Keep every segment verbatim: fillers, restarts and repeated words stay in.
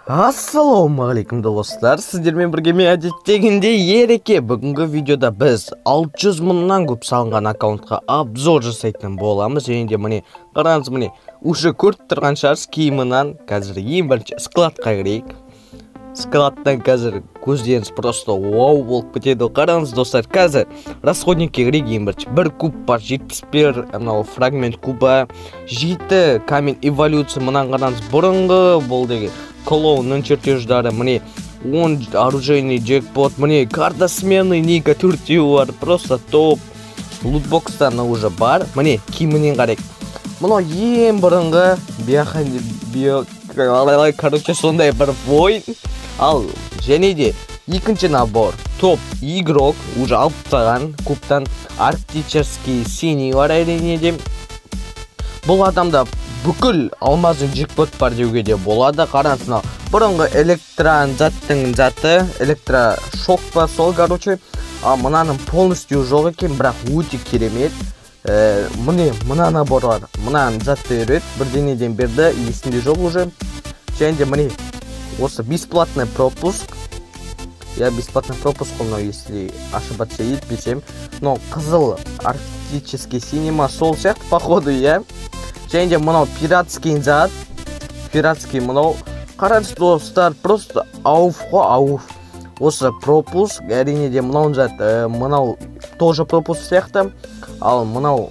Ассалаумағалейкум достар, сіздермен бірге мен әдеттегенде Ереке. Бүгінгі видеода біз алты жүз мыңнан көп салынған аккаунтқа обзор жасайтын боламыз. Және де міне қараңыз, міне уже көріп тұрған шығарсыз, киімінен қазір ең бірінші складқа кірейік. Складтан қазір көздеріңіз просто вау болып кетеді. Қараңыз достар, қазір расходникке кірейік. Ең бірінші бір куб бар, жетпіс бір мынау фрагмент куба, жеті камень эволюция. Мынан қараңыз, бұрынғы бұл деген клоунның чертеждары, міне он оружейный джекпот, міне карта смены ника төртеуі бар, просто топ. Лутбокстан уже бар, міне киімінен қарайық. Мынау ең бұрынғы био, короче, сондай бір войн. Ал және де екінші набор топ игрок, уже алып тастаған кубтан арктический синий бар әрине де. Бұл адамда бүкіл алмазын джекпот бар деуге де болады. Қараңыз, бұрынғы электрон заттың заты, электрошок па сол, короче. А мынаның полностью жоқ екен, бірақ өте керемет. Міне мына набор бар, мынаның затты береді, бірденеден берді, есінде жоқ уже. Және де міне осы бесплатный пропуск. Я бесплатный пропуск, но если ошибаться етпесем, но қызыл арктический синема сол сияқты походу, я. Және де мынау пиратский зат, пиратский мынау. Қараңыз достар, просто ауф қой, ауф. Осы пропуск, әрине де мынау зат, мынау тоже пропуск сияқты. Ал мынау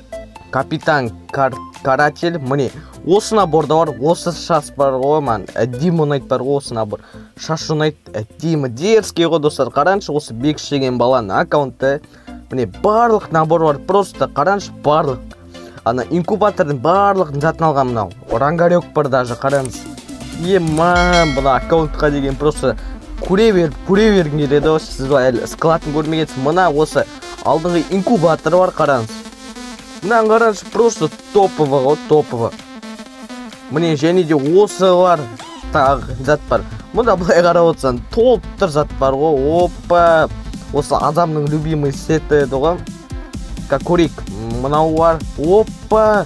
капитан каратель, міне осы наборда бар, осы шаш бар ғой, ман әддемі ұнайды бар ғой, осы набор. Шаш ұнайды, әддемі дерзкий ғой достар. Қараңыз, осы Бекіш деген баланың аккаунты, міне барлық набор бар, просто қараңыз, барлық. Ана инкубатордың барлығын затын алған мынау. Орангарек бар даже, қараңыз. Ема, бұна аккаунтқа деген просто көре беріп, көре бергің келеді. Сіз әлі складын көрмегенсіз. Мына осы алдыңғы инкубатор бар, қараңыз. Мына қараңыз, просто топовы ғой, топовы. Міне және де осы бар, тағы зат бар. Мұнда бұлай қарап отырсаң, толтыр зат бар ғой. Опа, осы адамның любимый сеті еді ғой. Как көрейік, мынау бар. Опа,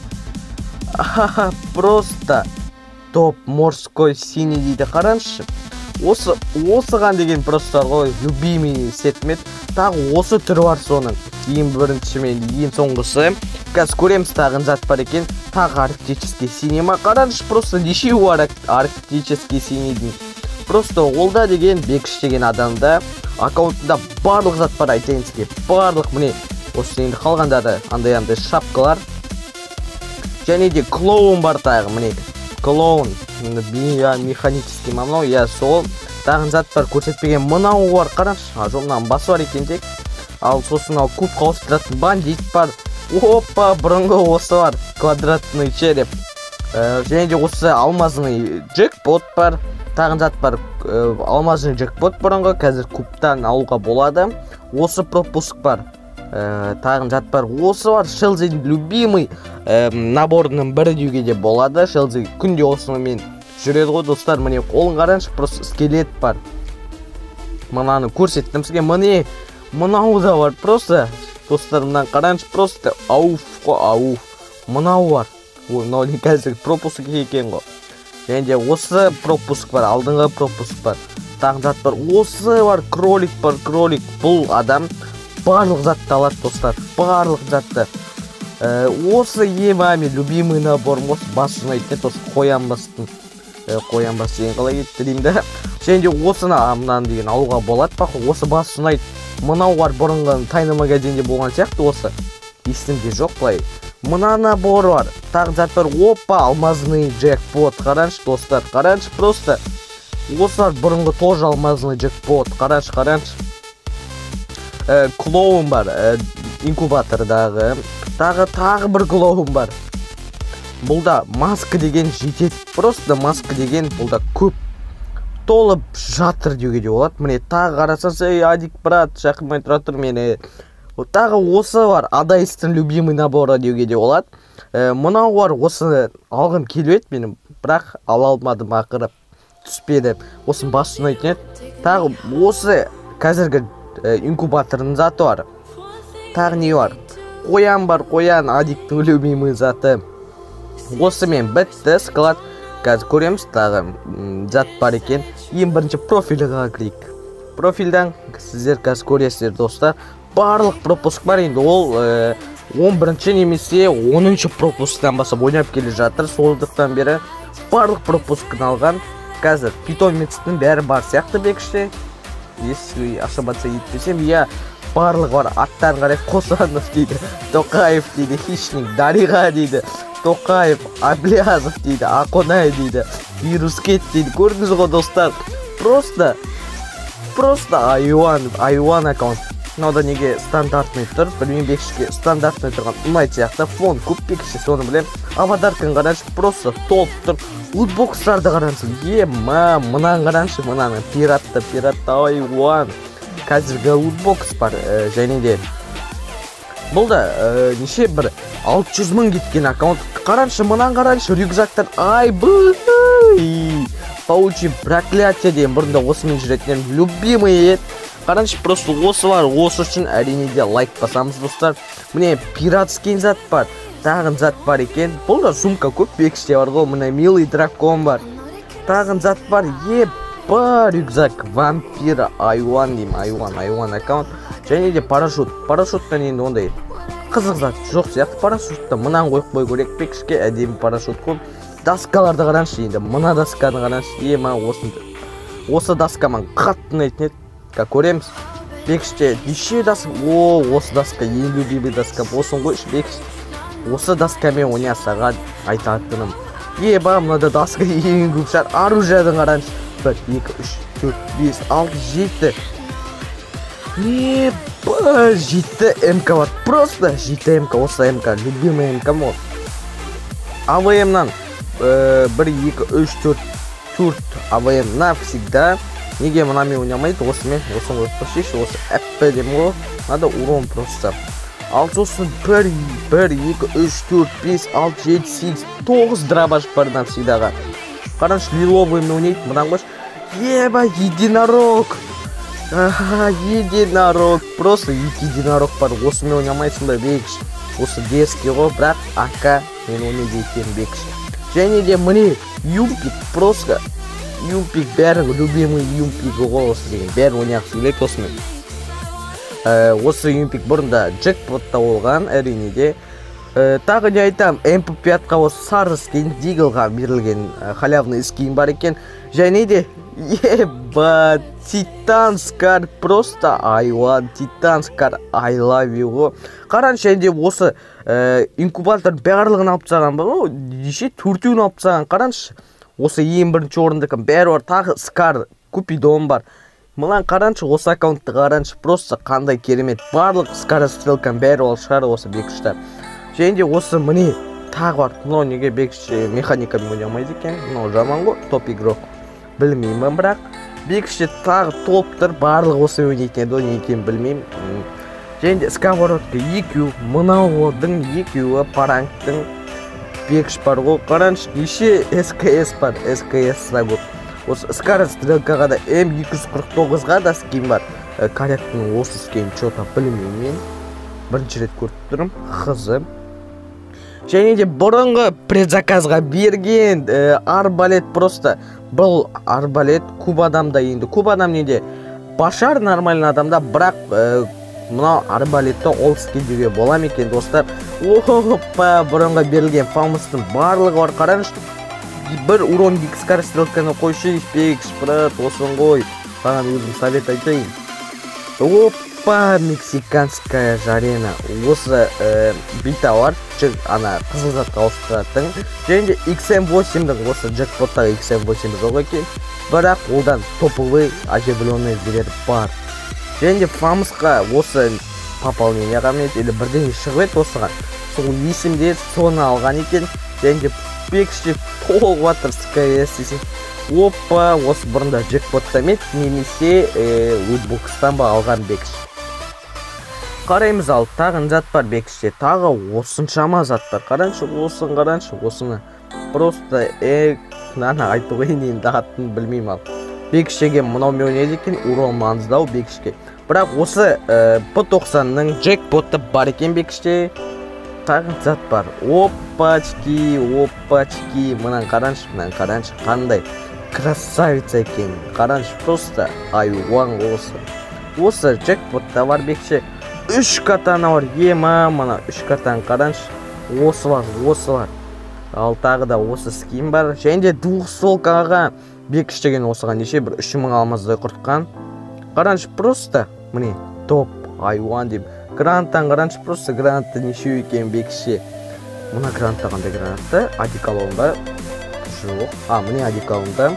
просто топ морской синий дейді. Қараңызшы, осы осыған деген просто ғой, любимый сетмет. Тағы осы түрі бар соның, ең бірінші мен ең соңғысы. Қазір көреміз, тағын зат бар екен. Тағы арктический синема. Қараңызшы, просто нешеу бар арктический синийдің. Просто олда деген Бекіш деген адамда аккаунтында барлық зат бар, айтайын сізге. Барлық, міне осы енді қалғандары андай-андай шапкалар. Және де клоун бар тағы, міне клоун, механический мынау, я сол. Тағын зат бар, көрсетпеген мынау бар, қараңызшы. А жоқ, мынау басы бар екен тек. Ал сосын ал куб қауыстыратын бандит бар. Опа, бұрынғы осы бар, квадратный череп. Және де осы алмазный джекпот бар. Тағын зат бар, алмазный джекпот бұрынғы, қазір кубтан алуға болады. Осы пропуск бар. Тағын зат бар, осы бар, Шелзидің любимый наборының бірі деуге де болады. Шелзи күнде осымен жүреді ғой достар. Міне қолын қараңызшы, просто скелет бар. Мынаны көрсеттім сізге, міне мынау да бар, просто достар, мынаны қараңызшы, просто ауф қой, ауф. Мынау бар, мынау қазір пропуск екен ғой. Және де осы пропуск бар, алдыңғы пропуск бар. Тағын зат бар, осы бар, кролик бар, кролик. Бұл адам барлық затты алады достар, барлық затты. Осы емами любимый набор, осы бас ұнайды, осы қоян бастың, қоян бас деген қалай кетті деймін да. Және де осыны мынаны деген алуға болады, бақ, осы бас ұнайды. Мынау бар, бұрынғы тайны магазинде болған сияқты, осы есімде жоқ былай. Мына набор бар, тағы зат бар, опа, алмазный джекпот. Қараңызшы достар, қараңызшы, просто осы бар, бұрынғы тоже алмазный джекпот. Қараңызшы, қараңызшы. Клоун бар, инкубатордағы. Тағы тағы бір клоун бар. Бұлда маска деген жетеді, просто маска деген бұлда көп толып жатыр деуге де болады. Міне тағы қарасаңыз, ей Адик брат, шақырмай тұра тұр мені. Тағы осы бар, Адайстың любимый наборы деуге де болады. Мынау бар, осы алғым келіп еді менің, бірақ ала алмадым, ақыры түспеді. Осын бас ұнайтын еді. Тағы осы қазіргі инкубаторының заты бар. Тағы не бар? Қоян бар, қоян, Адиктің любимый заты. Осымен бітті склад. қазір көреміз тағы зат бар екен. Ең бірінші профиліға кірейік. Профилден сіздер қазір көресіздер достар. Барлық пропуск бар, енді ол он бірінші немесе оныншы пропусктан бастап ойнап келе жатыр. Сондықтан бері барлық пропускын алған. Қазір питомецтің бәрі бар сияқты бекіште. Если ошибаться етпесем, я барлығы бар. Аттарын қарай Қосанов дейді, Тоқаев дейді, Хищник, Дариға дейді, Тоқаев, Аблязов дейді, Ақонай дейді, Вирускет дейді. Көрдіңіз ғой достар. Просто, просто айуан, айуан аккаунт. Мынада неге стандартный тұр, білмеймін бекішке стандартный тұрған ұнайды сияқты. Фон көп бекішке, соны білем. Аватарканы қараңызшы, просто толып тұр. Лутбокстарды қараңызшы, ема, мынаны қараңызшы, мынаны пиратты, пиратты айуан. Қазіргі лутбокс бар, және де бұл да неше бір алты жүз мың кеткен аккаунт. Қараңызшы, мынаны қараңызшы, рюкзактар, ай бұй, паучи проклятие дейін бұрында осымен жүретінен любимый ет. Қараңызшы, просто осы бар, осы үшін әрине де лайк басамыз достар. Міне пиратский зат бар, тағын зат бар екен. Бұл да сумка көп бекіште бар ғой, міне милый дракон бар. Тағын зат бар, епа, рюкзак, вампира, айуан деймін, айуан, айуан аккаунт. Және де парашют, парашюттан енді ондай қызық зат жоқ сияқты. Парашютта мынан қойып қой көрек бекішке, әдемі парашют қой. Доскаларды қараңызшы енді, мына досканы қараңызшы, ема, осы доскаман қатты ұнайтын еді. Көреміз бекіште неше доска, о, осы доска ең любимый доска болсын қойшы бекіш. Осы доскамен ойнасаға айтатыным, еба, мынада доска ең көп шар. Оружиядың қараңызшы, бір, екі, үш, төрт, бес, алты, жеті, еба, жеті МК бар, просто жеті МК. Осы МК любимый МК мол. АВМнан бір, екі, үш, төрт, төрт АВМ навсегда. Неге мұнамен ойнамайды, осымен, осын қойып қойшы, осы әппі дем ғой, надо урон просто. Ал сосын бір, бір, екі, үш, төрт, бес, алты, жеті, сегіз, тоғыз дробаш бар навсегдаға. Қараңшы, лиловыймен ойнайды, мұнан қойш. Еба, единорог. Единорог, просто единорог бар, осымен ойнамайсың ба бекіш. Осы дески ғой, бірақ ака мен ойнайды екен бекіш. Және де міне, юмпик, просто Юмпик бәрі любимый юмпик ғой осы деген, бәрі ойнақсы келеді осымен. Осы юмпик бұрында джекпотта болған, әрине де. Тағы не айтам, эм пэ пятқа осы сары скин, диглға берілген халявный скин бар екен. Және де, еба, титанскар, просто айуан, титанскар, I love you ғой. Қаран және де осы инкубатор барлығын алып тастаған ба, неше төртеуін алып тастаған, қараншы. Осы ең бірінші орындықын бәрі бар, тағы скар, купидон бар. Мылан қараншы, осы аккаунтты қараншы, просто қандай керемет. Барлық скара стрелкан бәрі ол шығар осы бекішті. Және де осы міне тағы бар. Мынау неге бекіші механикамен ойнамайды екен. Мынау жаман ғой, топ игрок. Білмеймін, бірақ бекіші тағы топтыр, барлық осы ойнайтын еді, не екенін білмеймін. Және де сковородка екеу, мынауының екеуі паранктың бекіш бар ғой, қараншы, неше СКС бар, СКС сағып. Осы скара стрелкаға да эм екі жүз қырық тоғызға да скин бар. Коряктың осы скин чота білмеймін. Бірінші рет көріп тұрым, қызы. Және де бұрынғы предзаказға берген арбалет просто. Бұл арбалет куб адамда енді. Куб адам неде? Башар нормальный адамда, бірақ мынау арбалетті ол скендеуге болам екен достар. Опа, бұрынға берілген фамыстың барлығы бар, қараңыз. Бір урон екі скар стрелканы қойшы, бекіш, брат, осын ғой. Саған өзім совет айтайын. Опа, мексиканская жарена. Осы бита бар, ана қызыл затқа ауыстыратын. Және де икс эм восемьдің осы джекпоттағы икс эм восемь жоқ екен. Бірақ олдан топовый оживленный берер бар. Және де фамысқа осы пополнение ғамет, или бірден шығып ет осыған. Сол есімде соны алған екен. Және де бекіште толып жатыр СКС десе. Опа, осы бұрында джекпоттан мет, немесе лутбокстан ба алған бекіш. Қараймыз ал, тағын зат бар бекіште. Тағы осыншама зат бар. Қараншы, осын, қараншы, осыны. Просто эк, нана айту ғайын енді атын білмейм ал. Бекішеге мынаумен ойнайды екен, урон маңыздау бекішке. Бірақ осы пэ тоқсанның джекпотты бар екен бекіште. тағы зат бар. Опачки, опачки. Мынаны қараңызшы, мынаны қараңызшы. Қандай красавица екен. Қараңызшы, просто айуан осы. Осы джекпотта бар бекші. Үш катана бар. Ема, мына үш катаны қараңызшы. Осы бар, осы бар. Ал тағы да осы скин бар. Және де двухстволкаға бекіш деген осыған неше бір үш мың алмаздай құртқан. Қараңызшы, просто міне топ айуан деп. Гранттан қараңызшы, просто грантты неше екен бекіші. Мына грантта қандай грантты? Одеколонда жоқ. А, міне одеколонда.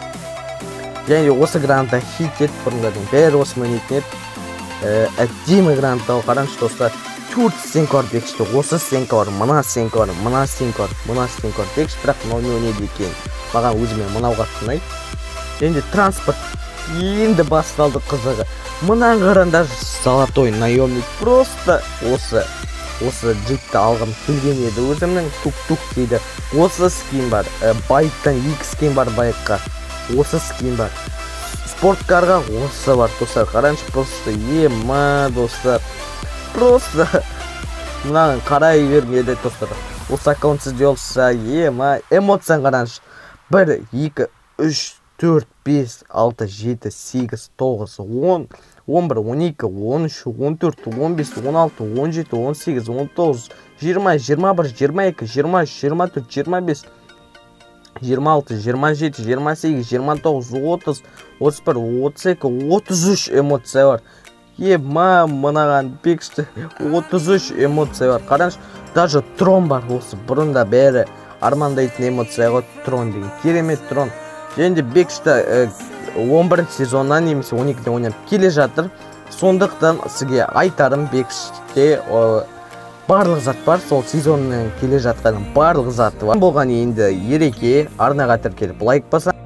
Және де осы грантта хит ет бұрындардың бәрі осы мөнетін ет. Әдемі грантта қараңызшы достар. төрт стенка бар бекішті. Осы стенка бар, мына стенка бар, мына стенка бар, мына стенка бар бекіш, бірақ мынау не өнеді екен. Маған өзіме мынау қатты ұнайды. Және де транспорт енді басталды қызығы. Мына қараңдар золотой наемник. Просто осы осы джипті алғым келген еді өзімнің. Тук-тук дейді. Осы скин бар. Байктан екі скин бар байкқа. Осы скин бар. Спорткарға осы бар достар. Қараңызшы, просто ема достар. Просто мынаны қарай бермеді достар. Осы аккаунт сізде олса ема. Эмоциян қараңызшы. бір, екі, үш, төрт, бес, алты, жеті, сегіз, тоғыз, он, он бір, он екі, он үш, он төрт, он бес, он алты, он жеті, он сегіз, он тоғыз, жиырма, жиырма бір, жиырма екі, жиырма үш, жиырма төрт, жиырма бес, жиырма алты, жиырма жеті, жиырма сегіз, жиырма тоғыз, отыз, отыз бір, отыз екі, отыз үш эмоция бар. Ема, мынаған бекішті отыз үш эмоция бар. Қараңызшы, даже трон бар осы. Бұрында бәрі армандайтын эмоция ғой, трон деген. Керемет трон. Және де бекішті он бірінші сезоннан немесе он екіден ойнап келе жатыр. Сондықтан сізге айтарым, бекіште барлық зат бар. Сол сезоннан келе жатқаның барлық заты бар. Болған енді ереке арнаға тіркеліп лайк баса.